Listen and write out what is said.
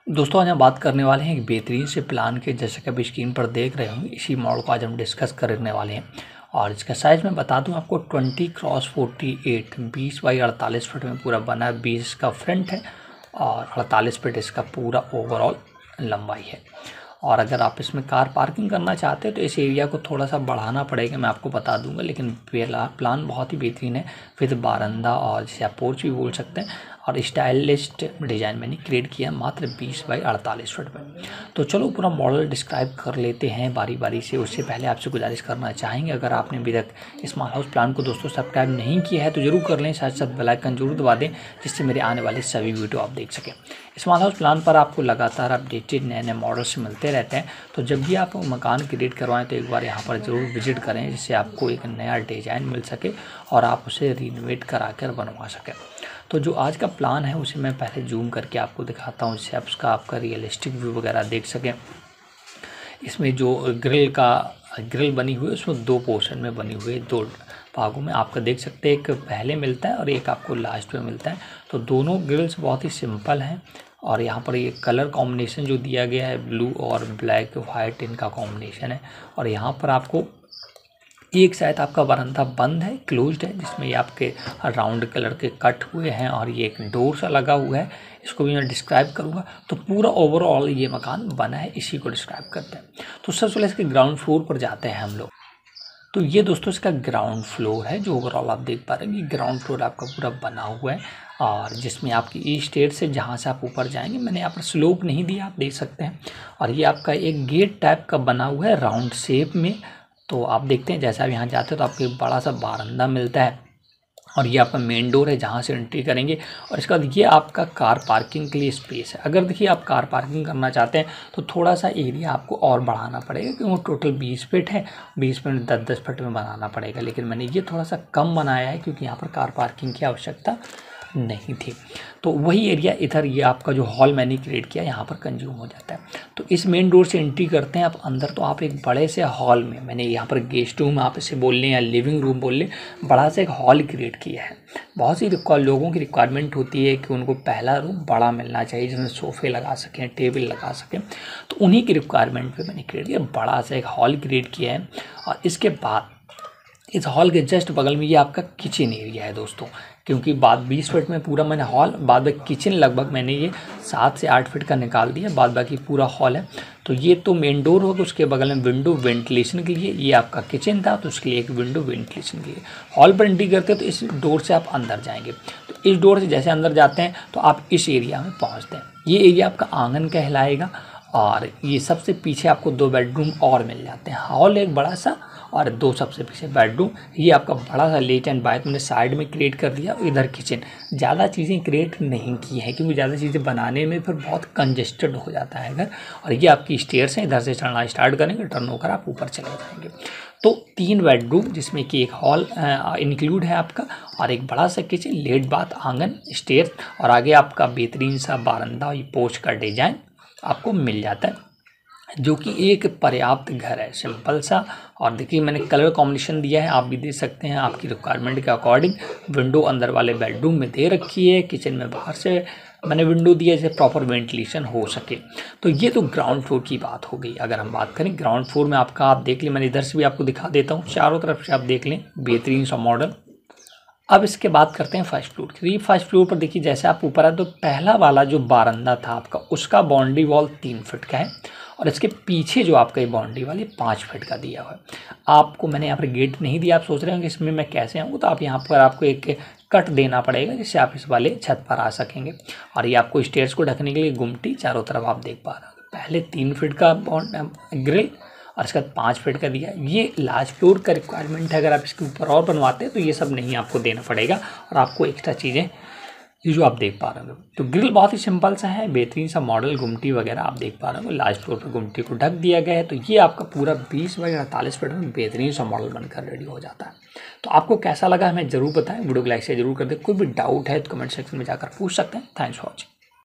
दोस्तों आज हम बात करने वाले हैं एक बेहतरीन से प्लान के, जैसे कि आप स्क्रीन पर देख रहे होंगे। इसी मॉडल को आज हम डिस्कस करने वाले हैं और इसका साइज़ मैं बता दूं आपको 20x48 20x48 फीट में पूरा बना है। 20 का फ्रंट है और 48 फीट इसका पूरा ओवरऑल लंबाई है। और अगर आप इसमें कार पार्किंग करना चाहते हैं तो इस एरिया को थोड़ा सा बढ़ाना पड़ेगा, मैं आपको बता दूंगा। लेकिन प्लान बहुत ही बेहतरीन है विद बारंदा और जिसे आप पोर्च भी बोल सकते हैं। और स्टाइलिश डिज़ाइन मैंने क्रिएट किया मात्र 20x48 फीट में। तो चलो पूरा मॉडल डिस्क्राइब कर लेते हैं बारी बारी से। उससे पहले आपसे गुजारिश करना चाहेंगे, अगर आपने अभी तक स्मॉल हाउस प्लान को दोस्तों सब्सक्राइब नहीं किया है तो जरूर कर लें, साथ साथ बेल आइकन जरूर दबा दें जिससे मेरे आने वाले सभी वीडियो आप देख सकें। स्मॉल हाउस प्लान पर आपको लगातार अपडेटेड नए नए मॉडल्स मिलते रहते हैं। तो जब भी आप मकान क्रिएट करवाएं तो एक बार यहाँ पर ज़रूर विजिट करें, जिससे आपको एक नया डिज़ाइन मिल सके और आप उसे रिनोवेट करा कर बनवा सकें। तो जो आज का प्लान है उसे मैं पहले जूम करके आपको दिखाता हूँ, जिससे आपका रियलिस्टिक व्यू वगैरह देख सकें। इसमें जो ग्रिल बनी हुई है उसमें दो पोर्शन में बनी हुई है, दो भागों में आपका देख सकते हैं। एक पहले मिलता है और एक आपको लास्ट में मिलता है। तो दोनों ग्रिल्स बहुत ही सिंपल हैं और यहाँ पर ये कलर कॉम्बिनेशन जो दिया गया है ब्लू और ब्लैक वाइट इनका कॉम्बिनेशन है। और यहाँ पर आपको एक साइड आपका बरामदा बंद है, क्लोज्ड है, जिसमें ये आपके राउंड कलर के कट हुए हैं और ये एक डोर सा लगा हुआ है। इसको भी मैं डिस्क्राइब करूँगा। तो पूरा ओवरऑल ये मकान बना है, इसी को डिस्क्राइब करते हैं। तो सबसे पहले इसके ग्राउंड फ्लोर पर जाते हैं हम लोग। तो ये दोस्तों इसका ग्राउंड फ्लोर है, जो ओवरऑल आप देख पा रहे हैं कि ग्राउंड फ्लोर आपका पूरा बना हुआ है। और जिसमें आपकी ई स्टेयर से जहाँ से आप ऊपर जाएंगे, मैंने यहाँ पर स्लोप नहीं दिया, आप देख सकते हैं। और ये आपका एक गेट टाइप का बना हुआ है राउंड शेप में। तो आप देखते हैं जैसा आप यहाँ जाते हो तो आपको एक बड़ा सा बारंदा मिलता है और ये आपका मेन डोर है जहाँ से एंट्री करेंगे। और इसका ये आपका कार पार्किंग के लिए स्पेस है। अगर देखिए आप कार पार्किंग करना चाहते हैं तो थोड़ा सा एरिया आपको और बढ़ाना पड़ेगा, क्योंकि वो टोटल 20 फीट है। 20 फीट 10-10 फीट में बनाना पड़ेगा, लेकिन मैंने ये थोड़ा सा कम बनाया है क्योंकि यहाँ पर कार पार्किंग की आवश्यकता नहीं थी। तो वही एरिया इधर ये आपका जो हॉल मैंने क्रिएट किया यहाँ पर कंज्यूम हो जाता है। तो इस मेन डोर से एंट्री करते हैं आप अंदर, तो आप एक बड़े से हॉल में, मैंने यहाँ पर गेस्ट रूम आप इसे बोल लें या लिविंग रूम बोल लें, बड़ा सा एक हॉल क्रिएट किया है। बहुत सी लोगों की रिक्वायरमेंट होती है कि उनको पहला रूम बड़ा मिलना चाहिए, जिसमें सोफे लगा सकें, टेबल लगा सकें। तो उन्हीं की रिक्वायरमेंट पर मैंने क्रिएट किया, बड़ा सा एक हॉल क्रिएट किया है। और इसके बाद इस हॉल के जस्ट बगल में ये आपका किचन एरिया है दोस्तों, क्योंकि बाद 20 फीट में पूरा मैंने हॉल, बाद में किचन लगभग मैंने ये 7 से 8 फीट का निकाल दिया, बाद बाकी पूरा हॉल है। तो ये तो मेन डोर होगा, उसके बगल में विंडो वेंटिलेशन के लिए, ये आपका किचन था तो उसके लिए एक विंडो वेंटिलेशन के लिए। हॉल पर एंट्री करते हैं तो इस डोर से आप अंदर जाएंगे। तो इस डोर से जैसे अंदर जाते हैं तो आप इस एरिया में पहुँचते हैं। ये एरिया आपका आंगन कहलाएगा और ये सबसे पीछे आपको 2 बेडरूम और मिल जाते हैं। हॉल एक बड़ा सा और 2 सबसे पीछे बेडरूम। ये आपका बड़ा सा लेट एंड बाथ मैंने साइड में क्रिएट कर दिया। इधर किचन, ज़्यादा चीज़ें क्रिएट नहीं की हैं क्योंकि ज़्यादा चीज़ें बनाने में फिर बहुत कंजेस्टेड हो जाता है घर। और ये आपकी स्टेयर्स हैं, इधर से चढ़ना स्टार्ट करेंगे, टर्न होकर आप ऊपर चले जाएंगे। तो 3 बेडरूम जिसमें कि एक हॉल इंक्लूड है आपका और एक बड़ा सा किचन, लेट बाथ, आंगन, स्टेयर और आगे आपका बेहतरीन सा बारंदा और पोर्च का डिजाइन आपको मिल जाता है, जो कि एक पर्याप्त घर है, सिंपल सा। और देखिए मैंने कलर कॉम्बिनेशन दिया है, आप भी दे सकते हैं आपकी रिक्वायरमेंट के अकॉर्डिंग। विंडो अंदर वाले बेडरूम में दे रखी है, किचन में बाहर से मैंने विंडो दिया जिससे प्रॉपर वेंटिलेशन हो सके। तो ये तो ग्राउंड फ्लोर की बात हो गई। अगर हम बात करें ग्राउंड फ्लोर में आपका, आप देख लें, मैंने इधर से भी आपको दिखा देता हूँ, चारों तरफ से आप देख लें, बेहतरीन सा मॉडल। अब इसके बात करते हैं फर्स्ट फ्लोर की। फर्स्ट फ्लोर पर देखिए जैसे आप ऊपर आए तो पहला वाला जो बारंदा था आपका, उसका बाउंड्री वॉल 3 फीट का है और इसके पीछे जो आपका ये बाउंड्री वाली 5 फीट का दिया हुआ है। आपको मैंने यहाँ पर गेट नहीं दिया, आप सोच रहे हो कि इसमें मैं कैसे आऊँ, तो आप यहाँ पर आपको एक कट देना पड़ेगा जिससे आप इस वाले छत पर आ सकेंगे। और ये आपको स्टेयर्स को ढकने के लिए गुमटी चारों तरफ आप देख पा रहे हो। पहले 3 फीट का ग्रिल और इसका 5 फीट का दिया। ये लार्ज फ्लोर का रिक्वायरमेंट है, अगर आप इसके ऊपर और बनवाते हैं तो ये सब नहीं आपको देना पड़ेगा और आपको एक्स्ट्रा चीज़ें ये जो आप देख पा रहे हो। तो ग्रिल बहुत ही सिंपल सा है, बेहतरीन सा मॉडल, गुमटी वगैरह आप देख पा रहे हो। लार्ज फ्लोर पर गुमटी को ढक दिया गया है। तो ये आपका पूरा 20x48 फीट में बेहतरीन सा मॉडल बनकर रेडी हो जाता है। तो आपको कैसा लगा हमें जरूर बताएं, वीडियो को लाइक से जरूर कर दें। कोई भी डाउट है तो कमेंट सेक्शन में जाकर पूछ सकते हैं। Thanks for watching.